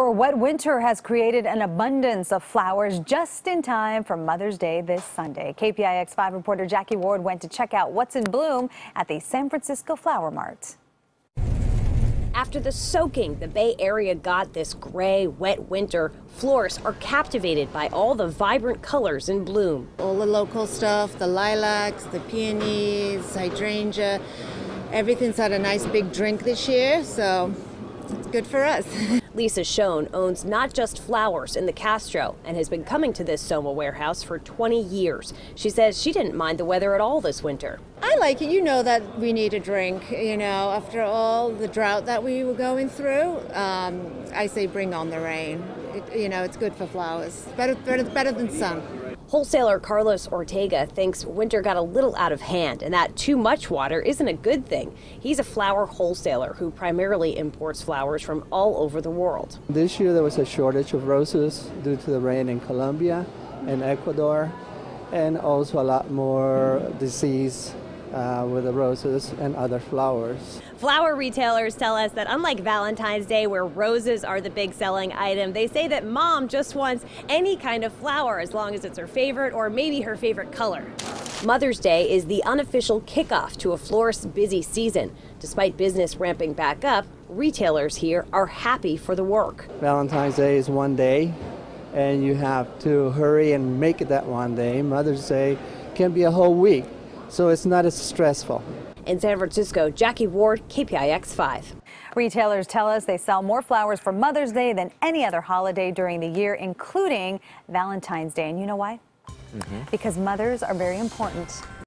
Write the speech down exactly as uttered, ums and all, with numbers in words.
Our wet winter has created an abundance of flowers just in time for Mother's Day this Sunday. K P I X five reporter Jackie Ward went to check out what's in bloom at the San Francisco Flower Mart. After the soaking the Bay Area got this gray, wet winter, florists are captivated by all the vibrant colors in bloom. All the local stuff, the lilacs, the peonies, hydrangea, everything's had a nice big drink this year, so it's good for us. Lisa Schoen owns Not Just Flowers in the Castro and has been coming to this Soma warehouse for twenty years. She says she didn't mind the weather at all this winter. I like it. You know that we need a drink, you know, after all the drought that we were going through. Um, I say bring on the rain. It, you know, it's good for flowers. Better, better, better than sun. Wholesaler Carlos Ortega thinks winter got a little out of hand and that too much water isn't a good thing. He's a flower wholesaler who primarily imports flowers from all over the world. This year there was a shortage of roses due to the rain in Colombia and Ecuador, and also a lot more disease Uh, with the roses and other flowers. Flower retailers tell us that unlike Valentine's Day, where roses are the big selling item, they say that mom just wants any kind of flower as long as it's her favorite or maybe her favorite color. Mother's Day is the unofficial kickoff to a florist's busy season. Despite business ramping back up, retailers here are happy for the work. Valentine's Day is one day, and you have to hurry and make it that one day. Mother's Day can be a whole week, so it's not as stressful. In San Francisco, Jackie Ward, K P I X five. Retailers tell us they sell more flowers for Mother's Day than any other holiday during the year, including Valentine's Day. And you know why? Mm-hmm. Because mothers are very important.